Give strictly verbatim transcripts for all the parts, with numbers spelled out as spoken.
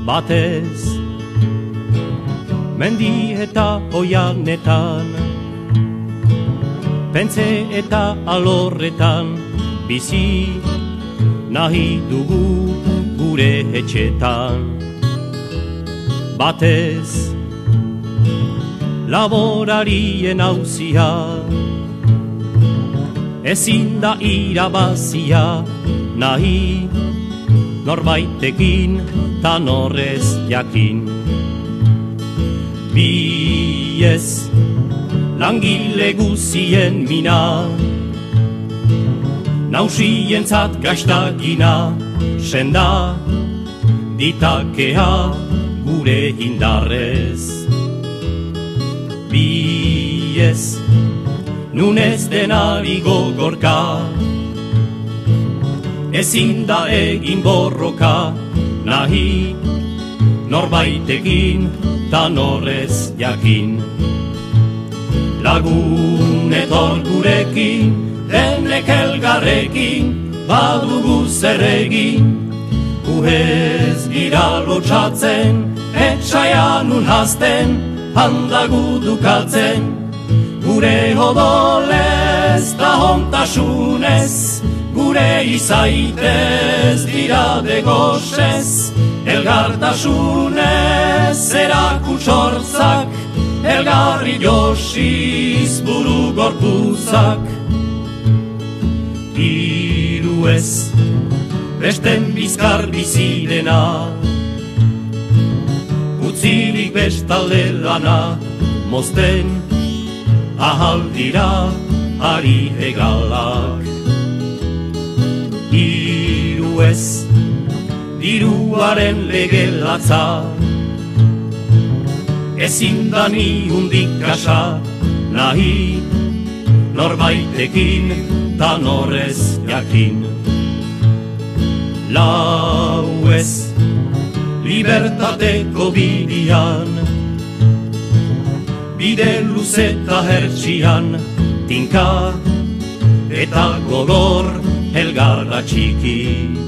batez, mendi eta oianetan, pentze eta alorretan, bizi nahi dugu gure etxetan. Batez, laborarien auzia, ezin da irabazia, nahi norbaitekin ta norrez jakin. Biez, langile guzien mina, nausientzat gaztagina, senda ditakea gure indarrez. Biez, nun ez denari gogorka, ezin da egin borroka, nahi norbaitekin ta norrez jakin. Lagun etor gurekin, denek elgarrekin, badugu zer egin. Gu ez gira lotxatzen, etxaian unhazten, handagu dukatzen. Gure odolez da hontasunez, gure izaitez dira degosez. Elgartasunez erakutsortzak, elgarri josiz buru gorputzak. Hiru ez, besten bizkar bizidena, utzilik bestalde lana, mozten ahal dira ari egalak. Hiru ez, diruaren legelatza, ezin da ni hundik kasa, nahi norbaitekin ta norrez jakin. Lau ez, libertateko bidian, bide luzeta hertsian, tinka eta gogor elgarda txiki.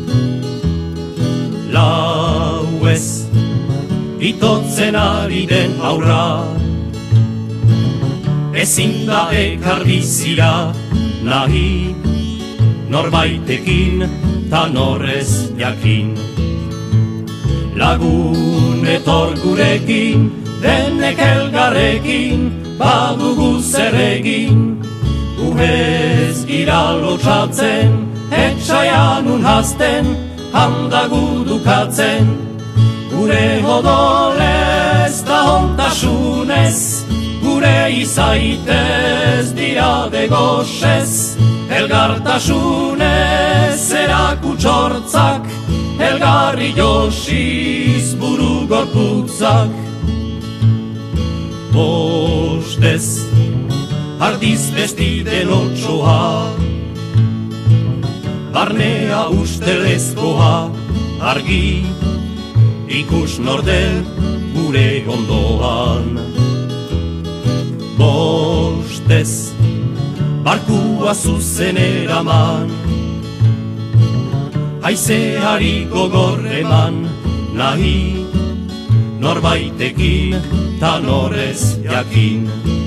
Lau ez, itotzen ari den aurra, ezin da ekar bizira, nahi norbaitekin ta norrez jakin. Lagun etor gurekin, denek elgarrekin, badugu zer egin. Gu ez gira lotxatzen, etxaian unhazten, handagu dukatzen. Gure odolez da hontasunez, gure izaitez dira degosez. Elgartasunez erakutsortzak, elgarri josiz buru gorputzak. Bostez, ardiz bestiden otsoa, barnea ustelezkoa, argi ikus norden gure ondoan. Bostez, barkua zuzen eraman, haizeari gogor eman, nahi norbaitekin ta norrez jakin.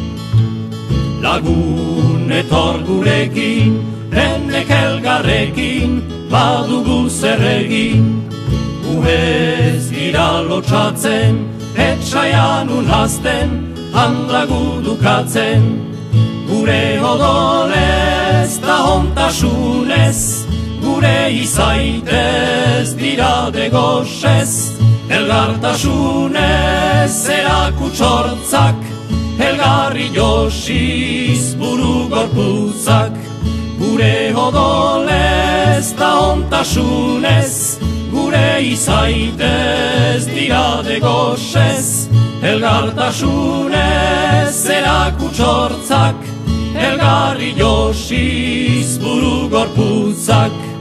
Lagun etor gurekin, denek elgarrekin, badugu zer egin. Gu ez gira lotxatzen, etxaian unhazten, handagu dukatzen. Gure odolez da hontasunez, gure izaitez dira degosez. Elgartasunez erakutsortzak, elgarri josiz buru gorputzak. Gure odolez da hontasunez, gure izaitez dira degosez. Elgartasunez erakutsortzak, elgarri josiz buru gorputzak.